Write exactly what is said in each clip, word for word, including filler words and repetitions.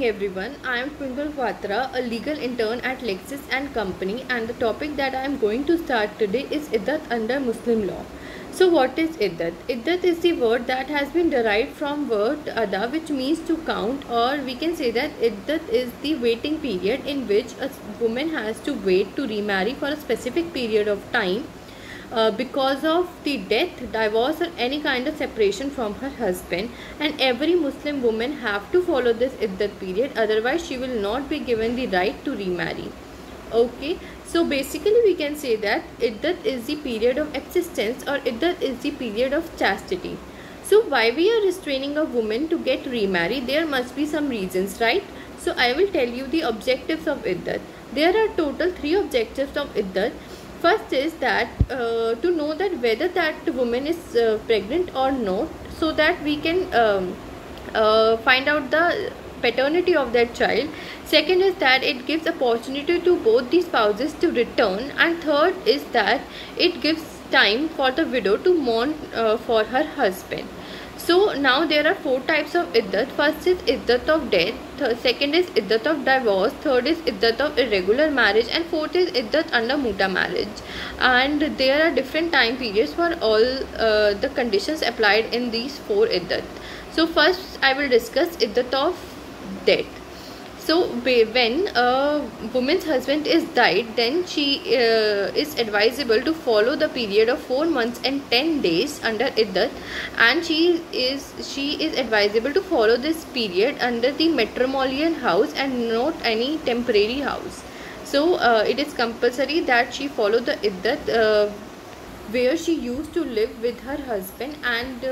morning everyone. I am Twinkle Quatra, a legal intern at Lexis and Company, and the topic that I am going to start today is Iddat under Muslim law. So what is Iddat? Iddat is the word that has been derived from word Ada, which means to count, or we can say that Iddat is the waiting period in which a woman has to wait to remarry for a specific period of time uh, because of the death, divorce, or any kind of separation from her husband. And every Muslim woman have to follow this iddat period, otherwise she will not be given the right to remarry. Okay, so basically we can say that iddat is the period of existence, or iddat is the period of chastity. So why we are restraining a woman to get remarried? There must be some reasons, right? So I will tell you the objectives of iddat. There are total three objectives of iddat. First is that uh, to know that whether that woman is uh, pregnant or not, so that we can um, uh, find out the paternity of that child. Second is that it gives opportunity to both the spouses to return, and third is that it gives time for the widow to mourn uh, for her husband. So now there are four types of iddat. First is iddat of death, th second is iddat of divorce, third is iddat of irregular marriage, and fourth is iddat under muta marriage. And there are different time periods for all uh, the conditions applied in these four iddat. So first I will discuss iddat of death. So when a woman's husband is died, then she uh, is advisable to follow the period of four months and ten days under iddat, and she is she is advisable to follow this period under the matrimonial house and not any temporary house. So uh, it is compulsory that she follow the iddat uh, where she used to live with her husband, and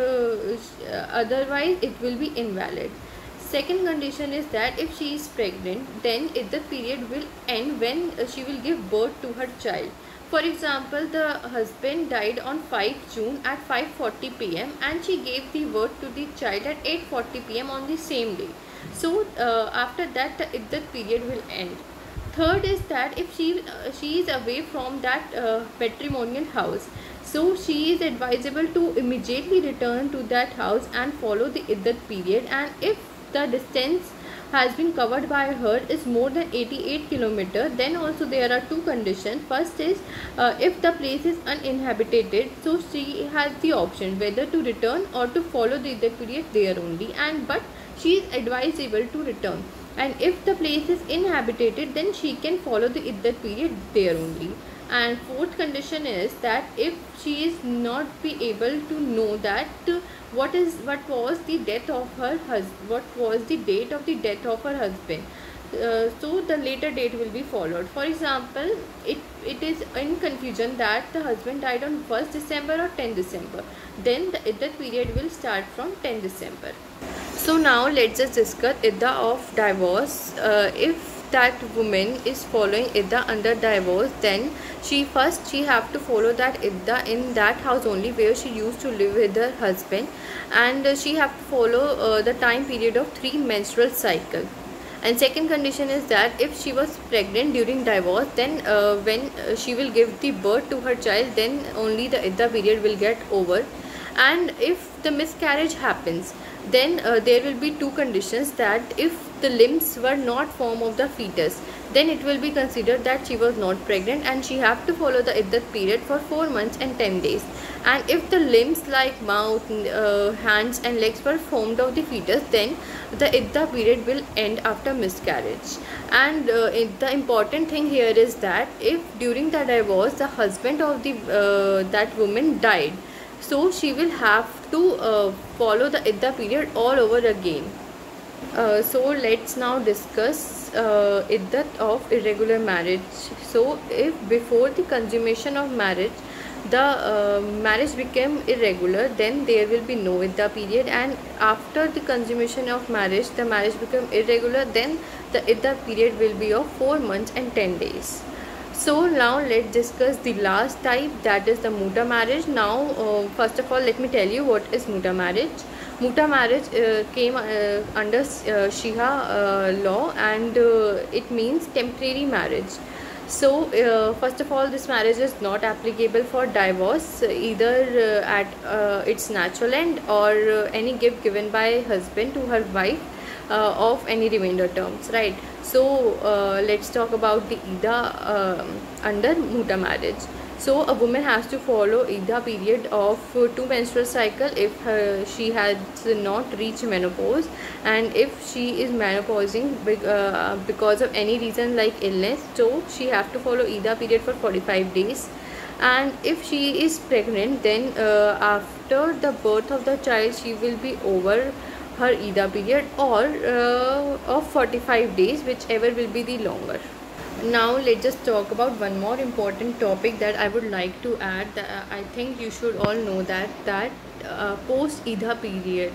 uh, otherwise it will be invalid. Second condition is that if she is pregnant, then iddat period will end when she will give birth to her child. For example, the husband died on fifth June at five forty p m and she gave the birth to the child at eight forty p m on the same day. So uh, after that the iddat period will end. Third is that if she uh, she is away from that uh, matrimonial house, so she is advisable to immediately return to that house and follow the iddat period. And if the distance has been covered by her is more than eighty-eight kilometers, then also there are two conditions. First is uh, if the place is uninhabited, so she has the option whether to return or to follow the iddat period there only, and but she is advisable to return. And if the place is inhabited, then she can follow the iddat period there only. And fourth condition is that if she is not be able to know that uh, what is what was the death of her husband, what was the date of the death of her husband, uh, so the later date will be followed. For example, it it is in confusion that the husband died on first December or tenth December, then the iddat period will start from tenth December. So now let's just discuss idda of divorce. Uh, if that woman is following idda under divorce, then she first she have to follow that idda in that house only where she used to live with her husband, and uh, she have to follow uh, the time period of three menstrual cycle. And second condition is that if she was pregnant during divorce, then uh, when uh, she will give the birth to her child, then only the idda period will get over. And if the miscarriage happens, then uh, there will be two conditions, that if the limbs were not form of the fetus, then it will be considered that she was not pregnant and she have to follow the iddat period for four months and ten days. And if the limbs like mouth, uh, hands and legs were formed of the fetus, then the idda period will end after miscarriage. And uh, it, the important thing here is that if during the divorce the husband of the uh, that woman died, so she will have to uh, follow the idda period all over again. Uh, so let's now discuss uh, iddat of irregular marriage. So if before the consummation of marriage the uh, marriage became irregular, then there will be no idda period, and after the consummation of marriage the marriage become irregular, then the idda period will be of four months and ten days. So now let's discuss the last type, that is the muta marriage. Now uh, first of all let me tell you what is muta marriage. Muta marriage uh, came uh, under uh, Shia uh, law, and uh, it means temporary marriage. So uh, first of all, this marriage is not applicable for divorce, either uh, at uh, its natural end or uh, any gift given by husband to her wife uh, of any remainder terms, right? So uh, let's talk about the Ida um, under Muta marriage. So a woman has to follow Ida period of uh, two menstrual cycle if uh, she has not reached menopause, and if she is menopausing uh, because of any reason like illness, so she have to follow Ida period for forty-five days. And if she is pregnant, then uh, after the birth of the child, she will be over her Ida period, or uh, of forty-five days, whichever will be the longer. Now let's just talk about one more important topic that I would like to add. That uh, I think you should all know that that uh, post Ida period.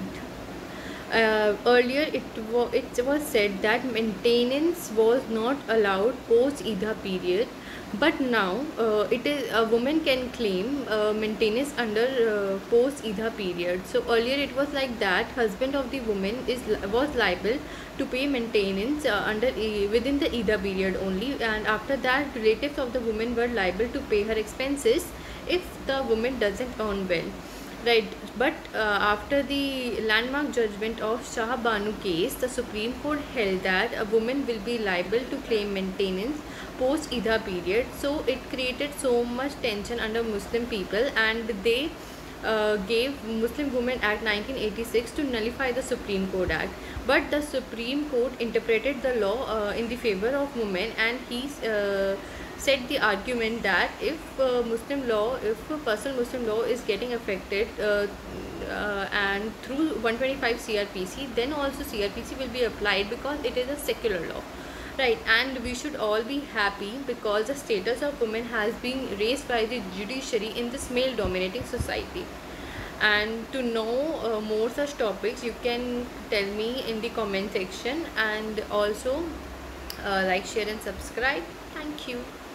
Uh, earlier it was it was said that maintenance was not allowed post Ida period, but now uh, it is a woman can claim uh, maintenance under uh, post Ida period. So earlier it was like that husband of the woman is was liable to pay maintenance uh, under uh, within the Ida period only, and after that relatives of the woman were liable to pay her expenses if the woman doesn't earn well. Right, but uh, after the landmark judgment of Shah Banu case, the Supreme Court held that a woman will be liable to claim maintenance post Ida period. So it created so much tension under Muslim people, and they uh, gave Muslim Women Act nineteen eighty-six to nullify the Supreme Court Act. But the Supreme Court interpreted the law uh, in the favor of women, and he uh, said the argument that if uh, Muslim law, if a personal Muslim law is getting affected uh, uh, and through one twenty-five C R P C, then also C R P C will be applied because it is a secular law, right? And we should all be happy because the status of women has been raised by the judiciary in this male dominating society. And to know uh, more such topics, you can tell me in the comment section, and also uh, like, share and subscribe. Thank you.